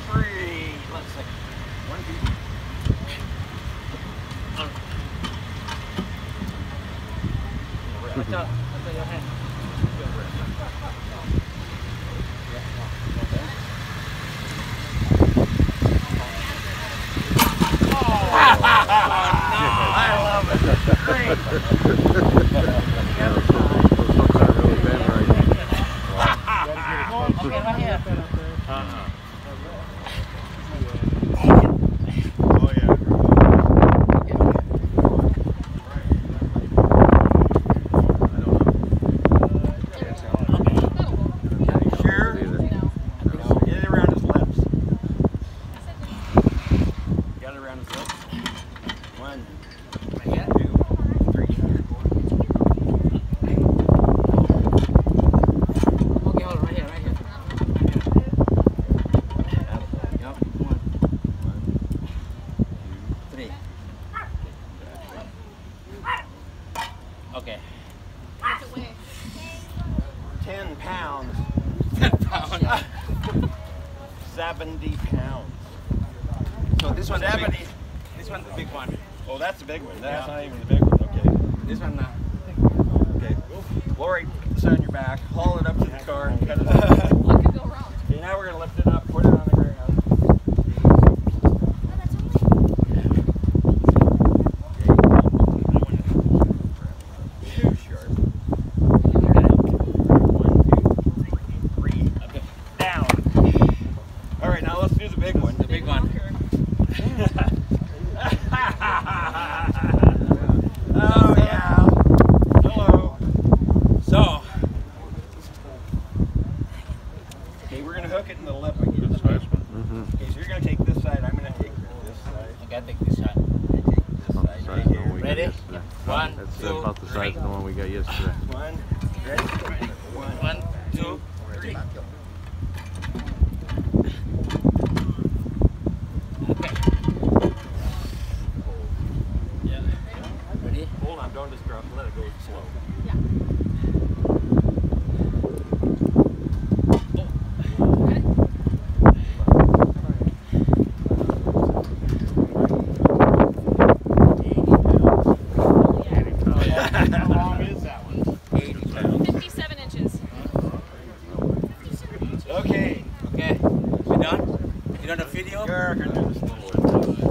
three. Let's see. 1, 2. That's your hand. I love it. Great. Okay, right here. Oh yeah. Sure. Get it around his lips. Got it around his lips. 1, 2, 3. Okay, hold it right here, right here. Yep. 1, 3. Okay. What's it weigh? 10 pounds. 10 pounds. 70 pounds. So this one's 70. big. This one's the big one. Oh, that's the big one. That's not even the big one. Okay. This one Okay. Lori, put this on your back. Haul it up to the car and cut it up. What could go wrong? Okay, now we're going to lift it up, put it on the ground. Too sharp. 1, 2, 3. Okay. Down. All right, now let's do the big one. The big one. Oh yeah. Hello. So. Okay, we're gonna hook it in the lip again. Okay, so you're gonna take this side. I'm gonna take this side. Okay, I take this side. You take this side right here. Ready? Yesterday. 1, That's 2, about the size of the one we got yesterday. 1. Ready? 1, 2, 3. Okay. Yeah. Ready? Hold on, don't just drop. Let it go slow. How long is that one? 80 pounds. 57 inches. Okay. Okay. We done? You done the video? You're gonna do this little one.